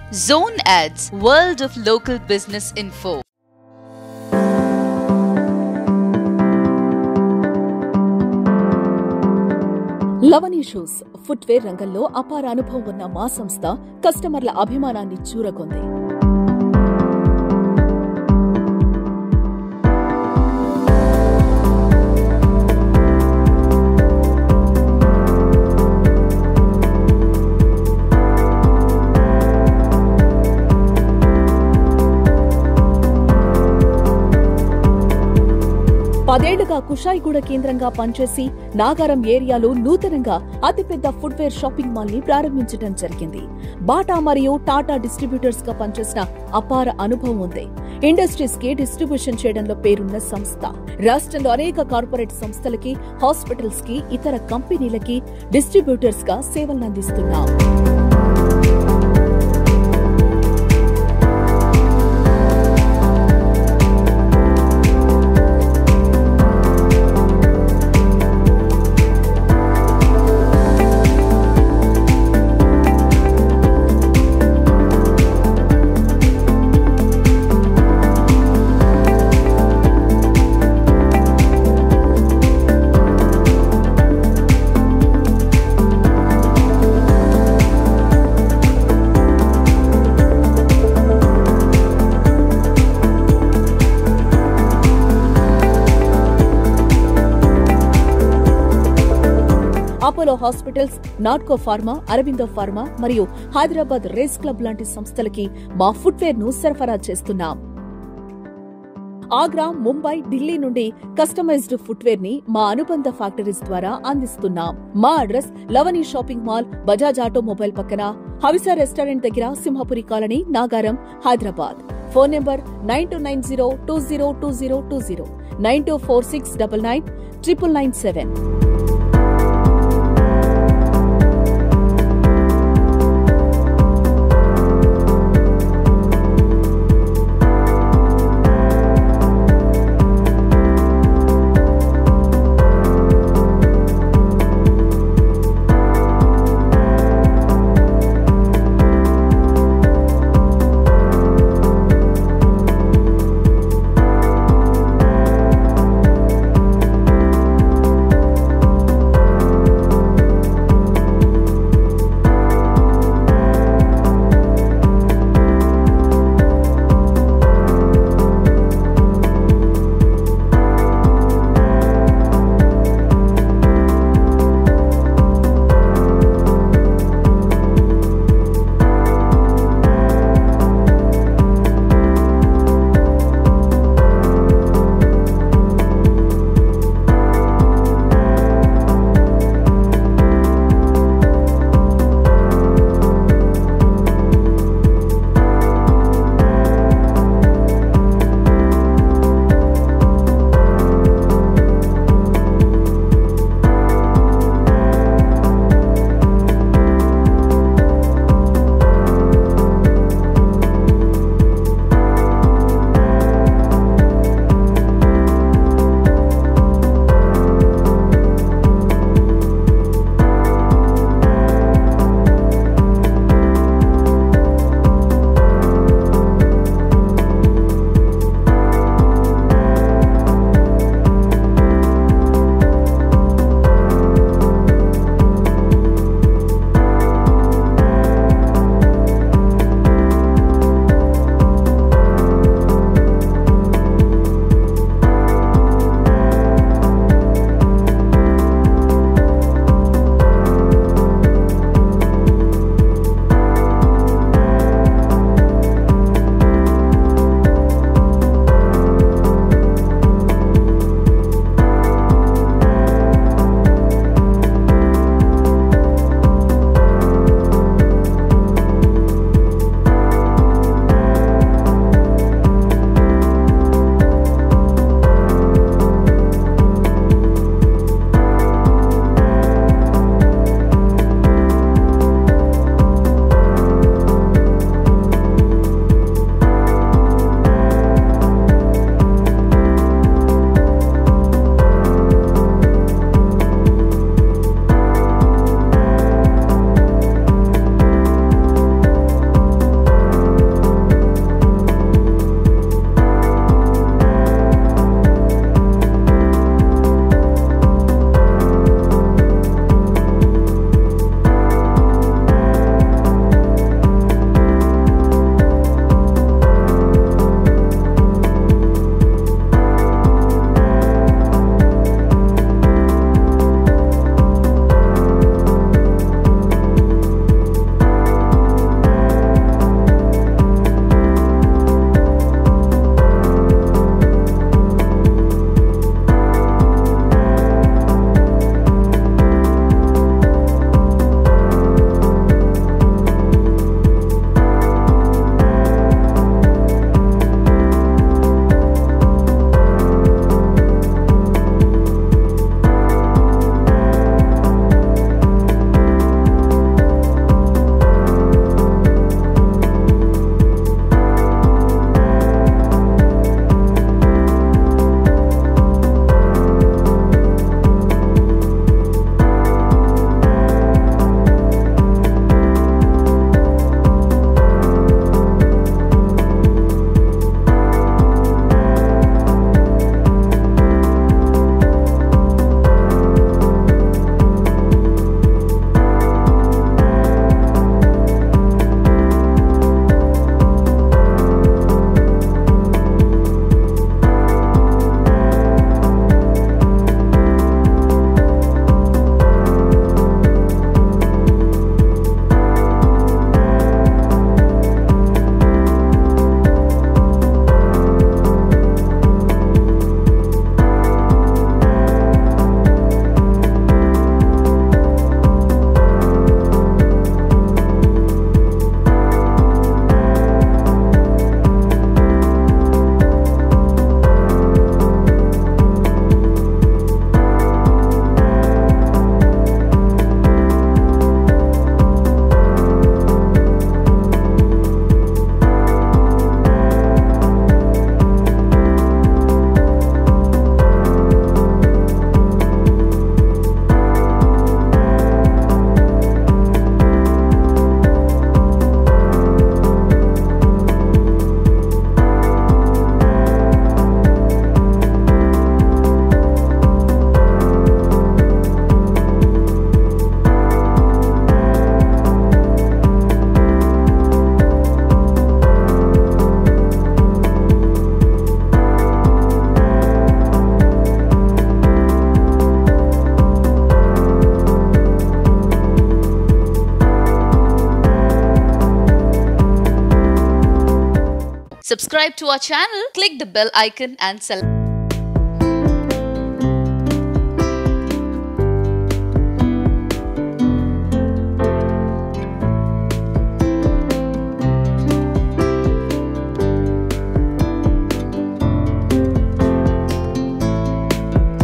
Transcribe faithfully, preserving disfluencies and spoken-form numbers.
ZoneAdds, World of Local Business Info. Lavani shoes footwear రంగంలో అపార అనుభవం ఉన్న మా సంస్థ కస్టమర్ల అభిమానాన్ని చూరగొంది. పదేళ్లుగా కుషాయిగూడ కేంద్రంగా పనిచేసి నాగారం ఏరియాలో నూతనంగా అతిపెద్ద ఫుట్వేర్ షాపింగ్ మాల్ ని ప్రారంభించడం జరిగింది. బాటా మరియు టాటా డిస్ట్రిబ్యూటర్స్ గా పనిచేసిన అపార అనుభవం ఉంది. ఇండస్ట్రీస్ కి డిస్ట్రిబ్యూషన్ చేయడంలో పేరున్న సంస్థ. రాష్ట్రంలో అనేక కార్పొరేట్ సంస్థలకి, హాస్పిటల్స్ కి, ఇతర కంపెనీలకి డిస్ట్రిబ్యూటర్స్ గా సేవలందిస్తున్నాం. Apollo hospitals, Natco pharma, Aurobindo pharma మరియు హైదరాబాద్ రేస్ క్లబ్ లాంటి సంస్థలకి మా ఫుట్వేర్ ను సరఫరా చేస్తున్నాం. ఆగ్రా, ముంబై, ఢిల్లీ నుండి కస్టమైజ్డ్ ఫుట్వేర్ ని మా అనుబంధ ఫ్యాక్టరీస్ ద్వారా అందిస్తున్నాం. మా address Lavani shopping mall, Bajaj automobile పక్కన, హవిసా రెస్టారెంట్ దగ్గర, Simhapuri colony, Nagaram, Hyderabad. Phone number nine two nine zero two zero two zero two zero nine two four six double nine triple nine seven. Subscribe to our channel, click the bell icon and select